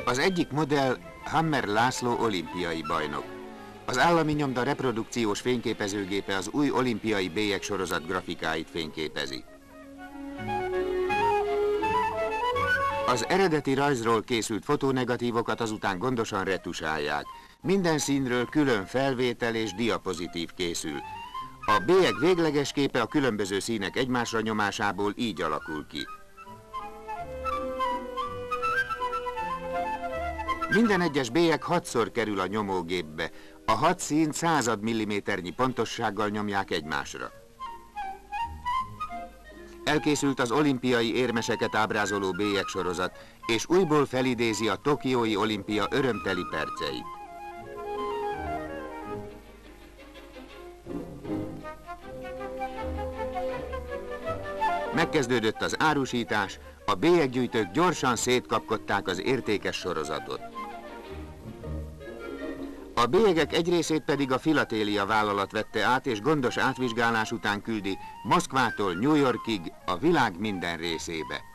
Az egyik modell Hammerl Laszlo olimpiai bajnok. Az állami nyomda reprodukciós fényképezőgépe az új olimpiai bélyegsorozat grafikáit fényképezi. Az eredeti rajzról készült fotónegatívokat azután gondosan retusálják. Minden színről külön felvétel és diapozitív készül. A bélyeg végleges képe a különböző színek egymásra nyomásából így alakul ki. Minden egyes bélyeg 6-szor kerül a nyomógépbe. A 6 színt 100 milliméternyi pontossággal nyomják egymásra. Elkészült az olimpiai érmeseket ábrázoló bélyegsorozat, és újból felidézi a tokiói olimpia örömteli perceit. Megkezdődött az árusítás, a bélyeggyűjtők gyorsan szétkapkodták az értékes sorozatot. A bélyegek egy részét pedig a Philatelia vállalat vette át, és gondos átvizsgálás után küldi Moszkvától New Yorkig a világ minden részébe.